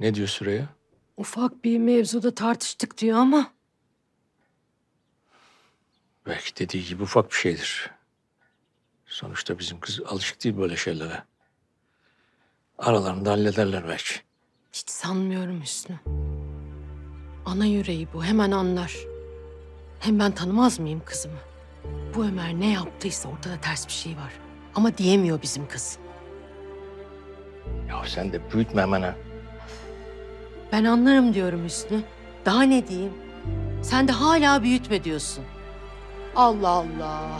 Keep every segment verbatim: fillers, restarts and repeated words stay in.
Ne diyor Süreyya? Ufak bir mevzuda tartıştık diyor ama... Belki dediği gibi ufak bir şeydir. Sonuçta bizim kız alışık değil böyle şeylere. Aralarında hallederler belki. Hiç sanmıyorum Hüsnü. Ana yüreği bu, hemen anlar. Hem ben tanımaz mıyım kızımı? Bu Ömer ne yaptıysa ortada ters bir şey var. Ama diyemiyor bizim kız. Ya sen de büyütme hemen ha. Ben anlarım diyorum Hüsnü. Daha ne diyeyim? Sen de hala büyütme diyorsun. Allah Allah.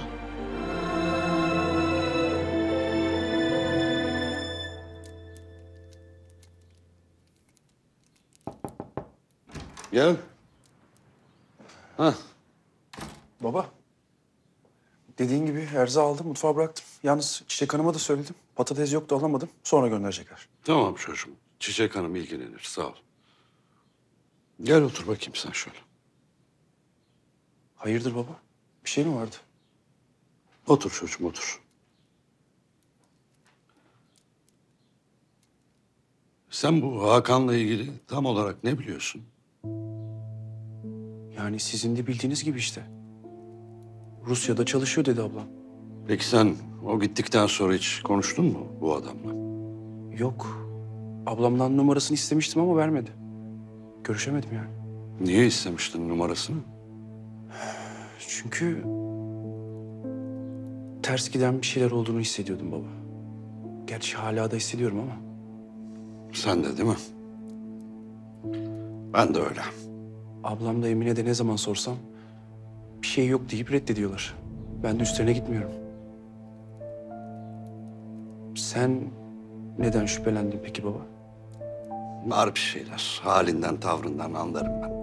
Gel. Ha. Baba, dediğin gibi erzağ aldım, mutfağa bıraktım. Yalnız Çiçek Hanım'a da söyledim. Patates yoktu, alamadım. Sonra gönderecekler. Tamam çocuğum. Çiçek Hanım ilgilenir. Sağ ol. Gel otur bakayım sen şöyle. Hayırdır baba? Bir şey mi vardı? Otur çocuğum otur. Sen bu Hakan'la ilgili tam olarak ne biliyorsun? Yani sizin de bildiğiniz gibi işte. Rusya'da çalışıyor dedi ablam. Peki sen o gittikten sonra hiç konuştun mu bu adamla? Yok. Ablamdan numarasını istemiştim ama vermedi. Görüşemedim yani. Niye istemiştin numarasını? Çünkü ters giden bir şeyler olduğunu hissediyordum baba. Gerçi hala da hissediyorum ama. Sen de değil mi? Ben de öyle. Ablam da Emine de ne zaman sorsam bir şey yok deyip reddediyorlar. Ben de üstlerine gitmiyorum. Sen neden şüphelendin peki baba? Var bir şeyler. Halinden, tavrından anlarım ben.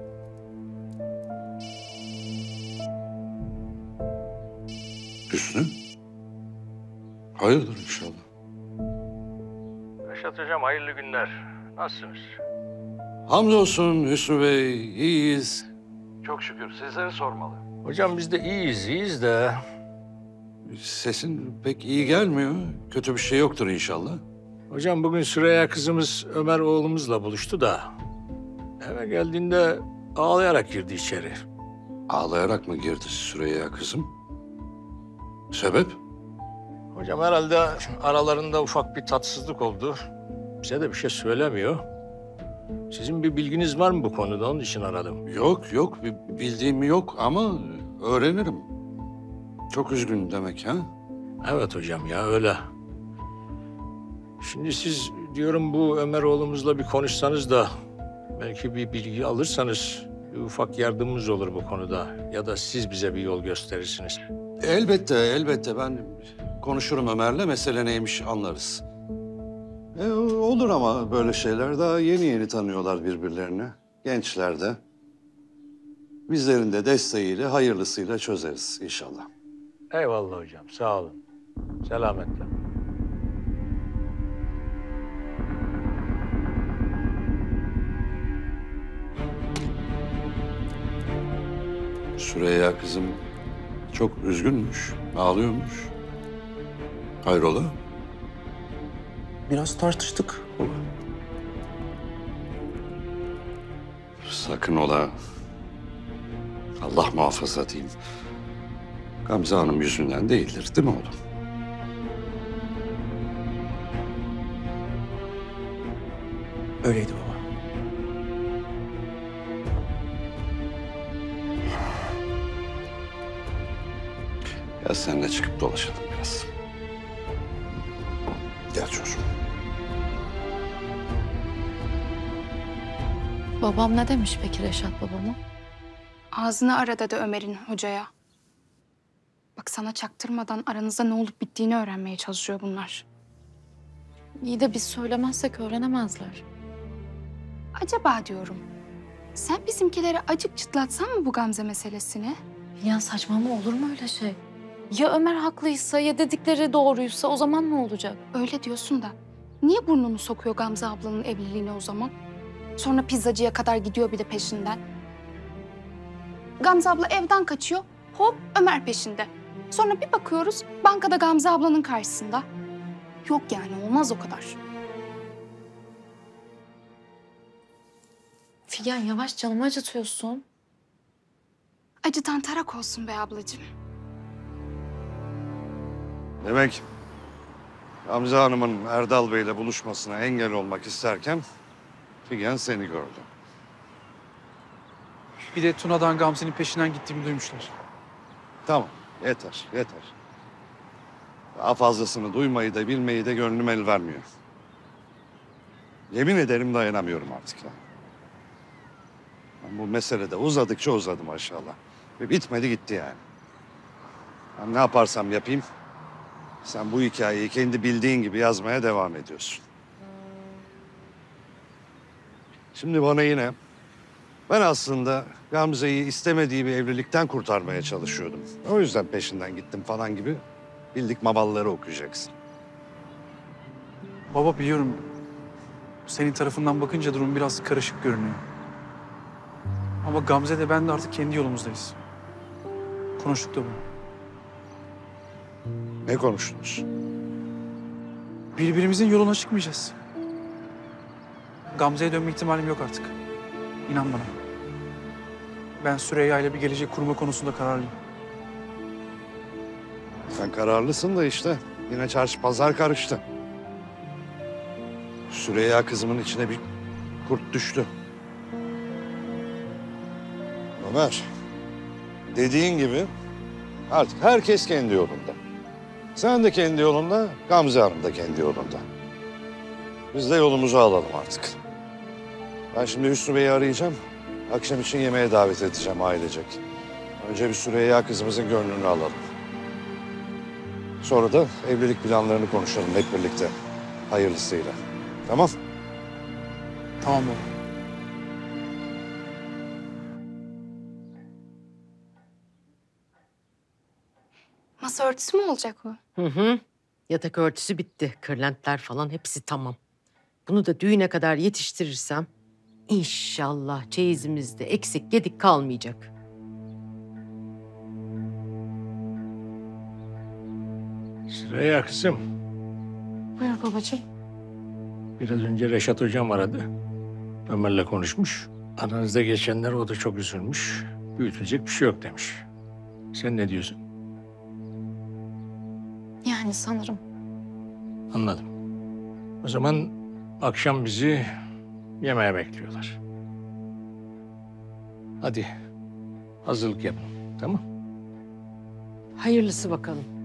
Hüsnü? Hayırdır inşallah. Reşat Hocam hayırlı günler. Nasılsınız? Hamdolsun Hüsnü Bey, iyiyiz. Çok şükür. Sizleri sormalı. Hocam biz de iyiyiz, iyiyiz de. Sesin pek iyi gelmiyor. Kötü bir şey yoktur inşallah. Hocam bugün Süreyya kızımız Ömer oğlumuzla buluştu da... eve geldiğinde ağlayarak girdi içeri. Ağlayarak mı girdi Süreyya kızım? Sebep? Hocam herhalde aralarında ufak bir tatsızlık oldu. Bize de bir şey söylemiyor. Sizin bir bilginiz var mı bu konuda? Onun için aradım. Yok yok, bir bildiğim yok ama öğrenirim. Çok üzgün demek ha? Evet hocam ya öyle. Şimdi siz diyorum bu Ömer oğlumuzla bir konuşsanız da... belki bir bilgi alırsanız bir ufak yardımımız olur bu konuda. Ya da siz bize bir yol gösterirsiniz. Elbette, elbette. Ben konuşurum Ömer'le. Mesele neymiş anlarız. E, olur ama böyle şeyler daha yeni yeni tanıyorlar birbirlerini. Gençler de. Bizlerin de desteğiyle hayırlısıyla çözeriz inşallah. Eyvallah hocam sağ olun. Selametle. Süreyya kızım çok üzgünmüş, ağlıyormuş. Hayrola? Biraz tartıştık baba. Sakın ola. Allah muhafaza diyeyim. Gamze Hanım yüzünden değildir değil mi oğlum? Öyleydi baba. Ya seninle çıkıp dolaşalım biraz. Gel çocuğum. Babam ne demiş peki Reşat babama? Ağzını ara dedi Ömer'in hocaya. Bak sana çaktırmadan aranızda ne olup bittiğini öğrenmeye çalışıyor bunlar. İyi de biz söylemezsek öğrenemezler. Acaba diyorum, sen bizimkilere acık çıtlatsan mı bu Gamze meselesini? Ya saçmalama olur mu öyle şey? Ya Ömer haklıysa ya dedikleri doğruysa o zaman ne olacak? Öyle diyorsun da niye burnunu sokuyor Gamze ablanın evliliğine o zaman? Sonra pizzacıya kadar gidiyor bir de peşinden. Gamze abla evden kaçıyor, hop Ömer peşinde. Sonra bir bakıyoruz bankada Gamze ablanın karşısında. Yok yani olmaz o kadar. Figen yavaş, canımı acıtıyorsun. Acıdan tarak olsun be ablacığım. Demek Gamze Hanım'ın Erdal Bey'le buluşmasına engel olmak isterken Figen seni gördü. Bir de Tuna'dan Gamze'nin peşinden gittiğimi duymuşlar. Tamam, yeter, yeter. Daha fazlasını duymayı da bilmeyi de gönlüm el vermiyor. Yemin ederim dayanamıyorum artık ya. Ben bu mesele de uzadıkça uzadı maşallah. Ve bitmedi gitti yani. Ben ne yaparsam yapayım, sen bu hikayeyi kendi bildiğin gibi yazmaya devam ediyorsun. Şimdi bana yine, ben aslında Gamze'yi istemediği bir evlilikten kurtarmaya çalışıyordum. O yüzden peşinden gittim falan gibi bildik mabalları okuyacaksın. Baba biliyorum. Senin tarafından bakınca durum biraz karışık görünüyor. Ama Gamze de ben de artık kendi yolumuzdayız. Konuştuk da bunu. Ne konuştunuz? Birbirimizin yoluna çıkmayacağız. Gamze'ye dönme ihtimalim yok artık. İnan bana. Ben Süreyya ile bir gelecek kurma konusunda kararlıyım. Sen kararlısın da işte yine çarşı pazar karıştı. Süreyya kızımın içine bir kurt düştü. Ömer, dediğin gibi artık herkes kendi yolunda. Sen de kendi yolunda, Gamze Hanım da kendi yolunda. Biz de yolumuzu alalım artık. Ben şimdi Hüsnü Bey'i arayacağım. Akşam için yemeğe davet edeceğim ailecek. Önce bir Süreyya kızımızın gönlünü alalım. Sonra da evlilik planlarını konuşalım hep birlikte. Hayırlısıyla. Tamam? Tamam baba. Masa örtüsü mü olacak o? Hı hı. Yatak örtüsü bitti. Kırlentler falan hepsi tamam. Bunu da düğüne kadar yetiştirirsem inşallah çeyizimizde eksik gedik kalmayacak. Süreyya kızım, Buyur babacığım. biraz önce Reşat hocam aradı. Ömer'le konuşmuş. Aranızda geçenler o da çok üzülmüş. Büyütülecek bir şey yok demiş. Sen ne diyorsun? Yani sanırım. Anladım. O zaman akşam bizi yemeğe bekliyorlar. Hadi hazırlık yapın, tamam? Hayırlısı bakalım.